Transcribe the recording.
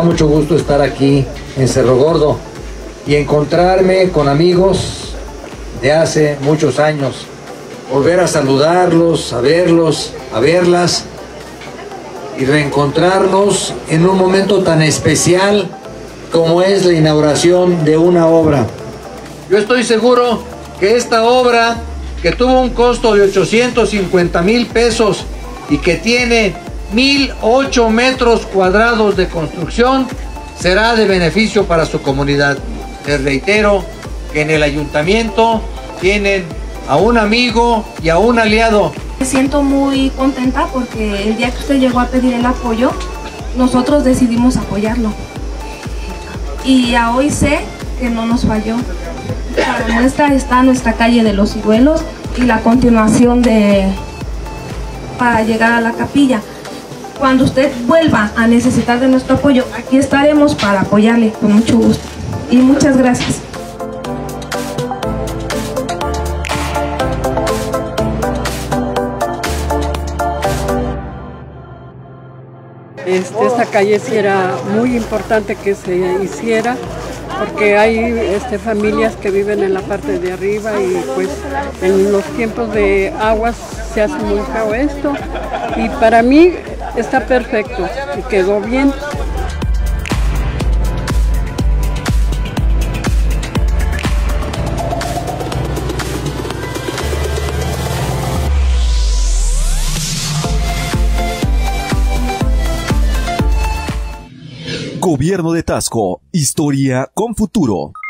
da mucho gusto estar aquí en Cerro Gordo y encontrarme con amigos de hace muchos años. Volver a saludarlos, a verlos, a verlas y reencontrarnos en un momento tan especial como es la inauguración de una obra. Yo estoy seguro que esta obra, que tuvo un costo de 850,000 pesos y que tiene 1,008 metros cuadrados de construcción, será de beneficio para su comunidad. Les reitero que en el ayuntamiento tienen a un amigo y a un aliado. Me siento muy contenta porque el día que usted llegó a pedir el apoyo, nosotros decidimos apoyarlo. Y a hoy sé que no nos falló. Para muestra está nuestra calle de los Ciruelos y la continuación para llegar a la capilla. Cuando usted vuelva a necesitar de nuestro apoyo, aquí estaremos para apoyarle con mucho gusto. Y muchas gracias. Esta calle sí era muy importante que se hiciera porque hay familias que viven en la parte de arriba y pues en los tiempos de aguas se hace muy feo esto y para mí está perfecto y quedó bien. Gobierno de Taxco, historia con futuro.